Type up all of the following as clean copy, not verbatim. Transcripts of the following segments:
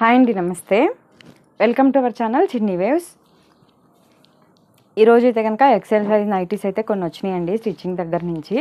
Hi అండి, నమస్తే. Welcome to our channel Chinni Waves. ఈరోజు అయితే కనుక ఎక్సెల్ సైజ్ నైటీస్ అయితే కొన్ని వచ్చినాయండి స్టిచ్చింగ్ దగ్గర నుంచి.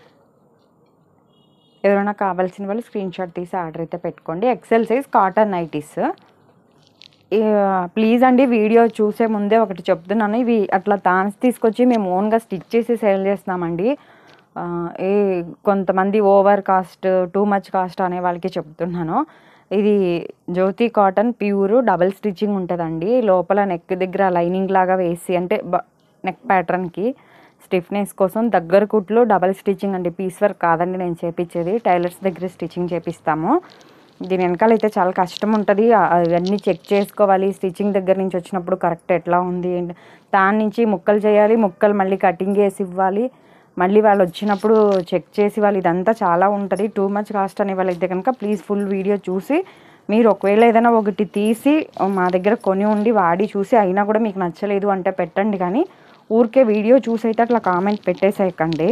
ఎవరైనా కావాల్సిన వాళ్ళు స్క్రీన్ షాట్ తీసి ఆర్డర్ అయితే పెట్టుకోండి. XL size cotton nighties. Please అండి, వీడియో చూసే ముందే ఒకటి చెప్తున్నాను, ఇవి అట్లా తాన్స్ తీసుకొచ్చి మేము ఓన్గా స్టిచ్ చేసి సేల్ చేస్తున్నామండి. కొంతమంది over cost, too much cost అనే వాళ్ళకి చెప్తున్నాను. ఇది Jyothi cotton pure double stitching ఉంటుందండి. లోపల నెక్ దగ్గర లైనింగ్ లాగా వేసి, అంటే నెక్ ప్యాటర్న్కి స్టిఫ్నెస్ కోసం దగ్గర కుట్లు డబల్ స్టిచ్చింగ్ అండి. పీస్ వర్క్ కాదండి నేను చేపించేది, టైలర్స్ దగ్గర స్టిచ్చింగ్ చేపిస్తాము. దీని వెనకాల అయితే చాలా కష్టం ఉంటుంది, అవన్నీ చెక్ చేసుకోవాలి. స్టిచ్చింగ్ దగ్గర నుంచి వచ్చినప్పుడు కరెక్ట్ ఎట్లా ఉంది, దాని నుంచి ముక్కలు చేయాలి, ముక్కలు మళ్ళీ కటింగ్ చేసి ఇవ్వాలి, మళ్ళీ వాళ్ళు వచ్చినప్పుడు చెక్ చేసి వాళ్ళు, ఇదంతా చాలా ఉంటుంది. టూ మచ్ కాస్ట్ అనే వాళ్ళైతే కనుక ప్లీజ్ ఫుల్ వీడియో చూసి, మీరు ఒకవేళ ఏదైనా ఒకటి తీసి మా దగ్గర కొని ఉండి వాడి చూసి అయినా కూడా మీకు నచ్చలేదు అంటే పెట్టండి, కానీ ఊరికే వీడియో చూసి అయితే అట్లా కామెంట్ పెట్టేసేయకండి.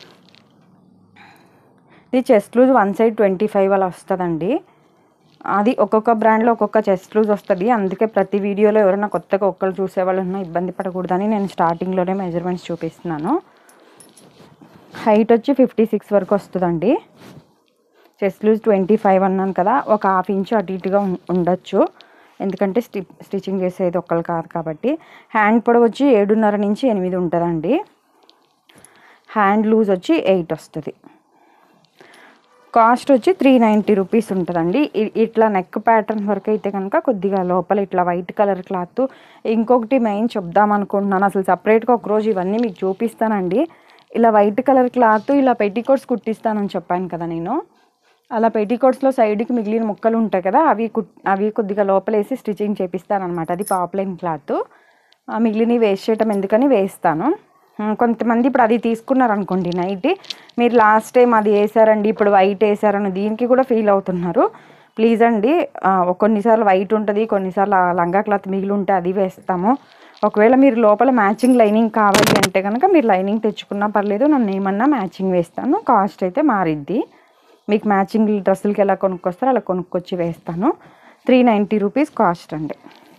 ఇది చెస్ట్ లూజ్ వన్ సైడ్ 25 అలా వస్తుందండి. అది ఒక్కొక్క బ్రాండ్లో ఒక్కొక్క చెస్ట్ లూజ్ వస్తుంది. అందుకే ప్రతి వీడియోలో ఎవరైనా కొత్తగా ఒక్కరు చూసేవాళ్ళు ఉన్నా ఇబ్బంది పడకూడదని నేను స్టార్టింగ్లోనే మెజర్మెంట్స్ చూపిస్తున్నాను. హైట్ వచ్చి 56 వరకు వస్తుందండి. చెస్ట్ లూజ్ 25 అన్నాను కదా, ఒక హాఫ్ ఇంచ్ అటు ఇటుగా ఉండొచ్చు, ఎందుకంటే స్టిచ్చింగ్ చేసేది ఒక్కరు కాదు కాబట్టి. హ్యాండ్ పొడవు వచ్చి 7.5 నుంచి 8 ఉంటుందండి. హ్యాండ్ లూజ్ వచ్చి 8 వస్తుంది. కాస్ట్ వచ్చి 390 రూపీస్ ఉంటుందండి. ఇట్లా నెక్ ప్యాటర్న్ వరకు అయితే కనుక కొద్దిగా లోపల ఇట్లా వైట్ కలర్ క్లాత్. ఇంకొకటి మెయిన్ చెప్దాం అనుకుంటున్నాను, అసలు సపరేట్గా ఒకరోజు ఇవన్నీ మీకు చూపిస్తానండి. ఇలా వైట్ కలర్ క్లాత్ ఇలా పెట్టికోట్స్ కుట్టిస్తానని చెప్పాను కదా నేను. అలా పెట్టికోట్స్లో సైడ్కి మిగిలిన ముక్కలు ఉంటాయి కదా, అవి కొద్దిగా లోపలేసి స్టిచ్చింగ్ చేపిస్తానమాట. అది పాప్లైన్ క్లాత్. మిగిలినవి వేస్ట్ చేయటం ఎందుకని వేస్తాను. కొంతమంది ఇప్పుడు అది తీసుకున్నారనుకోండి నైట్, మీరు లాస్ట్ టైం అది వేసారండి ఇప్పుడు వైట్ వేసారని దీనికి కూడా ఫీల్ అవుతున్నారు. ప్లీజ్ అండి, కొన్నిసార్లు వైట్ ఉంటుంది, కొన్నిసార్లు లంగా క్లాత్ మిగిలి ఉంటే అది వేస్తాము. ఒకవేళ మీరు లోపల మ్యాచింగ్ లైనింగ్ కావాలి అంటే కనుక మీరు లైనింగ్ తెచ్చుకున్నా పర్లేదు, నన్ను ఏమన్నా మ్యాచింగ్ వేస్తాను. కాస్ట్ అయితే మారిద్ది. మీకు మ్యాచింగ్ డ్రెస్సులకి ఎలా కొనుక్కొస్తారో అలా కొనుక్కొచ్చి వేస్తాను. 390 రూపీస్ కాస్ట్ అండి.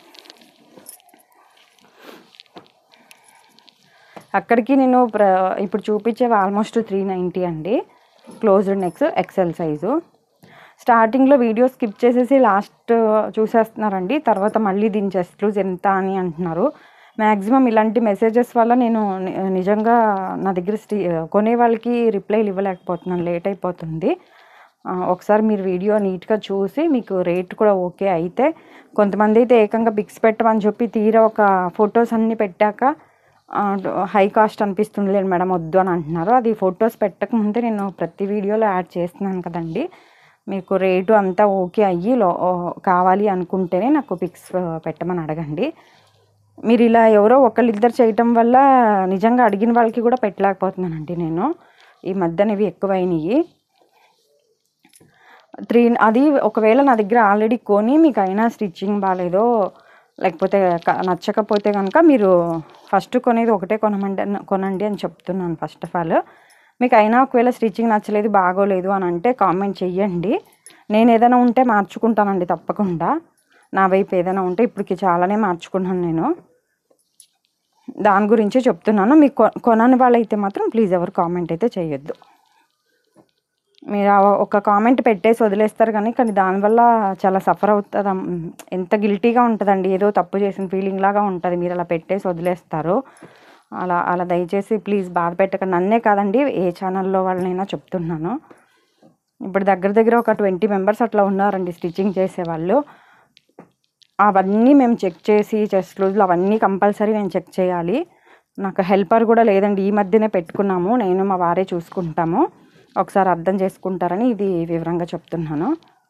అక్కడికి నేను ఇప్పుడు చూపించేవి ఆల్మోస్ట్ 390 అండి. Closed necks XL size. స్టార్టింగ్లో వీడియో స్కిప్ చేసేసి లాస్ట్ చూసేస్తున్నారండి, తర్వాత మళ్ళీ దీని చెస్ట్ లూజ్ ఎంత అని అంటున్నారు. మ్యాక్సిమం ఇలాంటి మెసేజెస్ వల్ల నేను నిజంగా నా దగ్గర కొనే వాళ్ళకి రిప్లైలు ఇవ్వలేకపోతున్నాను, లేట్ అయిపోతుంది. ఒకసారి మీరు వీడియో నీట్గా చూసి మీకు రేట్ కూడా ఓకే అయితే, కొంతమంది అయితే ఏకంగా పిక్స్ పెట్టమని చెప్పి తీరా ఒక ఫొటోస్ అన్నీ పెట్టాక హై కాస్ట్ అనిపిస్తుంది లేదు మేడం వద్దు అని అంటున్నారు. అది ఫొటోస్ పెట్టకముందే నేను ప్రతి వీడియోలో యాడ్ చేస్తున్నాను కదండి. మీకు రేటు అంతా ఓకే అయ్యి కావాలి అనుకుంటేనే నాకు పిక్స్ పెట్టమని అడగండి. మీరు ఇలా ఎవరో ఒకళ్ళిద్దరు చేయటం వల్ల నిజంగా అడిగిన వాళ్ళకి కూడా పెట్టలేకపోతున్నానండి నేను. ఈ మధ్యన ఇవి ఎక్కువైనవి. అది ఒకవేళ నా దగ్గర ఆల్రెడీ కొని మీకు అయినా స్టిచ్చింగ్ బాగాలేదో లేకపోతే నచ్చకపోతే కనుక మీరు ఫస్ట్ కొనేది ఒకటే కొనండి అని చెప్తున్నాను. ఫస్ట్ ఆఫ్ ఆల్ మీకు అయినా ఒకవేళ స్టిచ్చింగ్ నచ్చలేదు బాగోలేదు అని అంటే కామెంట్ చెయ్యండి. నేను ఏదైనా ఉంటే మార్చుకుంటానండి తప్పకుండా. నా వైపు ఏదైనా ఉంటే ఇప్పటికి చాలానే మార్చుకున్నాను నేను, దాని గురించే చెప్తున్నాను. మీకు కొనని వాళ్ళైతే మాత్రం ప్లీజ్ ఎవరు కామెంట్ అయితే చేయొద్దు. మీరు ఒక కామెంట్ పెట్టేసి వదిలేస్తారు కానీ దానివల్ల చాలా సఫర్ అవుతుంది, ఎంత గిల్టీగా ఉంటుందండి, ఏదో తప్పు చేసిన ఫీలింగ్ లాగా ఉంటుంది. మీరు అలా పెట్టేసి వదిలేస్తారు. అలా దయచేసి ప్లీజ్ బాధ పెట్టకండి. నన్నే కాదండి, ఏ ఛానల్లో వాళ్ళనైనా చెప్తున్నాను. ఇప్పుడు దగ్గర ఒక 20 మెంబర్స్ అట్లా ఉన్నారండి స్టిచ్చింగ్ చేసేవాళ్ళు. అవన్నీ మేము చెక్ చేసి చెస్ట్ లూజ్లు అవన్నీ కంపల్సరీ నేను చెక్ చేయాలి. నాకు హెల్పర్ కూడా లేదండి, ఈ మధ్యనే పెట్టుకున్నాము, నేను మా వారే చూసుకుంటాము. ఒకసారి అర్థం చేసుకుంటారని ఇది వివరంగా చెప్తున్నాను.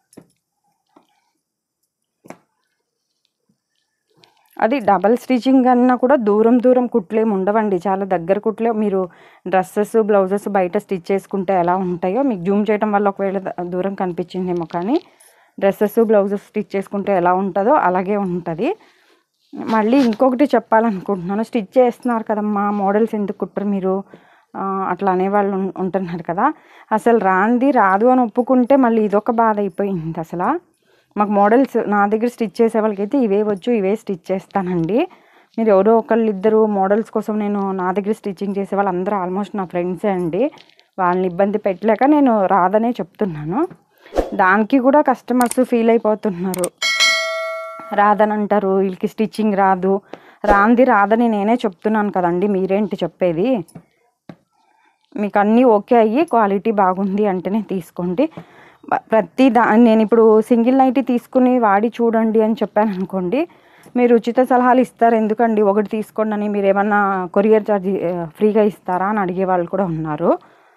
అది డబల్ స్టిచ్చింగ్ అన్నా కూడా దూరం కుట్లేమి ఉండవండి, చాలా దగ్గర కుట్లే. మీరు డ్రెస్సెస్ బ్లౌజెస్ బయట స్టిచ్ చేసుకుంటే ఎలా ఉంటాయో మీకు జూమ్ చేయడం వల్ల ఒకవేళ దూరం కనిపించిందేమో, కానీ డ్రెస్సెస్ బ్లౌజెస్ స్టిచ్ చేసుకుంటే ఎలా ఉంటుందో అలాగే ఉంటుంది. మళ్ళీ ఇంకొకటి చెప్పాలనుకుంటున్నాను, స్టిచ్ చేస్తున్నారు కదమ్మా మోడల్స్ ఎందుకు కుట్టరు మీరు అట్లా అనేవాళ్ళు ఉంటున్నారు కదా. అసలు రాదు అని ఒప్పుకుంటే మళ్ళీ ఇదొక బాధ అయిపోయింది. అసలు మాకు మోడల్స్ నా దగ్గర స్టిచ్ చేసే వాళ్ళకైతే ఇవే వచ్చు, ఇవే స్టిచ్ చేస్తానండి. మీరు ఎవరో ఒకళ్ళు ఇద్దరు మోడల్స్ కోసం నేను నా దగ్గర స్టిచ్చింగ్ చేసే వాళ్ళు అందరూ ఆల్మోస్ట్ నా ఫ్రెండ్సే అండి. వాళ్ళని ఇబ్బంది పెట్టలేక నేను రాదనే చెప్తున్నాను. దానికి కూడా కస్టమర్స్ ఫీల్ అయిపోతున్నారు, రాదని అంటారు, వీళ్ళకి స్టిచ్చింగ్ రాదు. రాదని నేనే చెప్తున్నాను కదండి, మీరేంటి చెప్పేది? మీకు అన్నీ ఓకే అయ్యి క్వాలిటీ బాగుంది అంటేనే తీసుకోండి. నేను ఇప్పుడు సింగిల్ నైటీ తీసుకుని వాడి చూడండి అని చెప్పాను అనుకోండి, మీరు ఉచిత సలహాలు ఇస్తారు ఎందుకండి, ఒకటి తీసుకోండి అని. మీరు ఏమన్నా కొరియర్ ఛార్జ్ ఫ్రీగా ఇస్తారా అని అడిగే వాళ్ళు కూడా ఉన్నారు.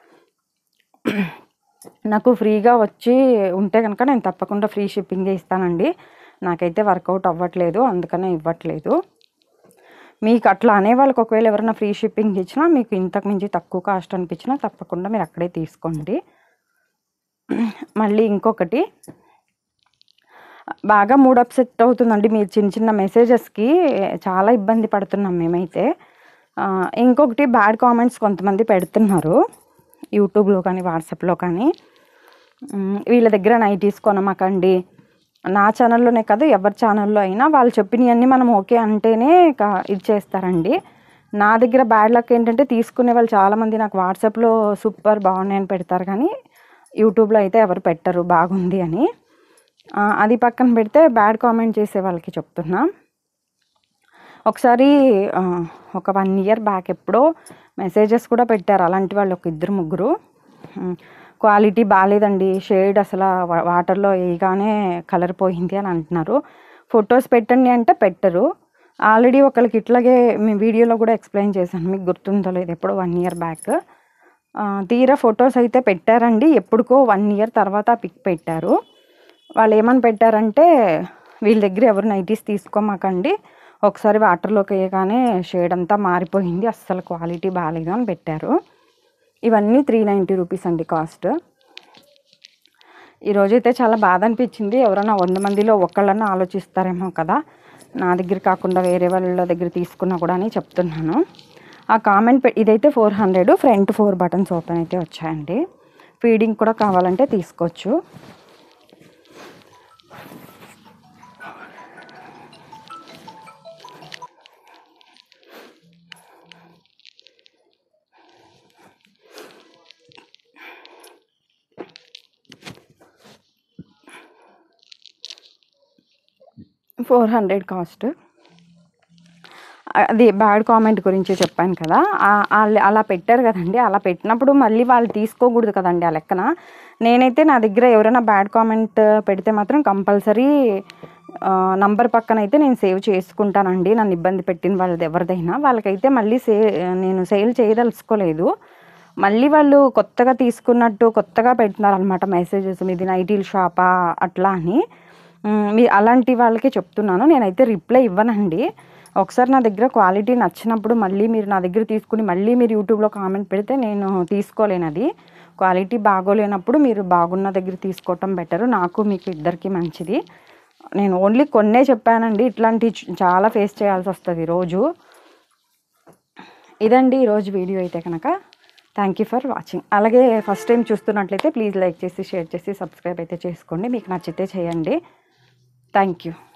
నాకు ఫ్రీగా వచ్చి ఉంటే కనుక నేను తప్పకుండా ఫ్రీ షిప్పింగే ఇస్తానండి. నాకైతే వర్కౌట్ అవ్వట్లేదు, అందుకనే ఇవ్వట్లేదు. మీకు అట్లా అనే వాళ్ళకి ఒకవేళ ఎవరైనా ఫ్రీ షిప్పింగ్ ఇచ్చినా, మీకు ఇంతకు మించి తక్కువ కాస్ట్ అనిపించినా తప్పకుండా మీరు అక్కడే తీసుకోండి. మళ్ళీ ఇంకొకటి, బాగా మూడ్ అప్సెట్ అవుతుందండి మీరు చిన్న చిన్న మెసేజెస్కి చాలా ఇబ్బంది పడుతున్నాం మేమైతే. ఇంకొకటి బ్యాడ్ కామెంట్స్ కొంతమంది పెడుతున్నారు యూట్యూబ్లో కానీ వాట్సాప్లో కానీ. వీళ్ళ దగ్గర నైటీస్ కొనమాకండి, నా ఛానల్లోనే కాదు ఎవరి ఛానల్లో అయినా వాళ్ళు చెప్పినవన్నీ మనం ఓకే అంటేనే ఇది చేస్తారండి. నా దగ్గర బ్యాడ్ లక్ ఏంటంటే తీసుకునే వాళ్ళు చాలామంది నాకు వాట్సాప్లో సూపర్ బాగున్నాయని పెడతారు, కానీ యూట్యూబ్లో అయితే ఎవరు పెట్టరు బాగుంది అని. అది పక్కన పెడితే బ్యాడ్ కామెంట్ చేసే వాళ్ళకి చెప్తున్నా. ఒకసారి ఒక 1 year బ్యాక్ ఎప్పుడో మెసేజెస్ కూడా పెట్టారు అలాంటి వాళ్ళు ఒక 2-3. క్వాలిటీ బాగాలేదండి, షేడ్ అసలు వాటర్లో వేయగానే కలర్ పోయింది అని అంటున్నారు. ఫొటోస్ పెట్టండి అంటే పెట్టరు. ఆల్రెడీ ఒకళ్ళకి ఇట్లాగే మీ వీడియోలో కూడా ఎక్స్ప్లెయిన్ చేశాను, మీకు గుర్తుందో లేదు, ఎప్పుడో 1 year బ్యాక్. తీరా ఫొటోస్ అయితే పెట్టారండి, ఎప్పుడుకో 1 year తర్వాత పిక్ పెట్టారు. వాళ్ళు ఏమని పెట్టారంటే, వీళ్ళ దగ్గర ఎవరు నైటీస్ తీసుకోమాకండి, ఒకసారి వాటర్లోకి వేయగానే షేడ్ అంతా మారిపోయింది, అస్సలు క్వాలిటీ బాగాలేదు అని పెట్టారు. ఇవన్నీ 390 రూపీస్ అండి కాస్ట్. ఈరోజైతే చాలా బాధ అనిపించింది. ఎవరైనా 100 మందిలో ఒకళ్ళన్నా ఆలోచిస్తారేమో కదా, నా దగ్గర కాకుండా వేరే వాళ్ళ దగ్గర తీసుకున్నా కూడా అని చెప్తున్నాను. ఆ కామెంట్ ఇదైతే 400, ఫ్రంట్ 4 buttons ఓపెన్ అయితే వచ్చాయండి. ఫీడింగ్ కూడా కావాలంటే తీసుకోవచ్చు. $400 కాస్ట్. అది బ్యాడ్ కామెంట్ గురించి చెప్పాను కదా, అలా పెట్టారు కదండి. అలా పెట్టినప్పుడు మళ్ళీ వాళ్ళు తీసుకోకూడదు కదండి ఆ లెక్కన. నేనైతే నా దగ్గర ఎవరైనా బ్యాడ్ కామెంట్ పెడితే మాత్రం కంపల్సరీ నంబర్ పక్కన అయితే నేను సేవ్ చేసుకుంటానండి. నన్ను ఇబ్బంది పెట్టిన వాళ్ళది ఎవరిదైనా, వాళ్ళకైతే మళ్ళీ నేను సేల్ చేయదలుచుకోలేదు. మళ్ళీ వాళ్ళు కొత్తగా తీసుకున్నట్టు కొత్తగా పెడుతున్నారు అనమాట మెసేజెస్, మీది నైటీల్ షాపా అట్లా అని. అలాంటి వాళ్ళకి చెప్తున్నాను, నేనైతే రిప్లై ఇవ్వనండి. ఒకసారి నా దగ్గర క్వాలిటీ నచ్చినప్పుడు మళ్ళీ మీరు నా దగ్గర తీసుకుని మళ్ళీ మీరు యూట్యూబ్లో కామెంట్ పెడితే నేను తీసుకోలేనది. క్వాలిటీ బాగోలేనప్పుడు మీరు బాగున్న దగ్గర తీసుకోవటం బెటరు, నాకు మీకు ఇద్దరికి మంచిది. నేను ఓన్లీ కొన్నే చెప్పానండి, ఇట్లాంటి చాలా ఫేస్ చేయాల్సి వస్తుంది రోజు. ఇదండి ఈరోజు వీడియో అయితే కనుక. Thank you for watching. అలాగే ఫస్ట్ టైం చూస్తున్నట్లయితే ప్లీజ్ లైక్ చేసి షేర్ చేసి సబ్స్క్రైబ్ అయితే చేసుకోండి, మీకు నచ్చితే చేయండి. Thank you.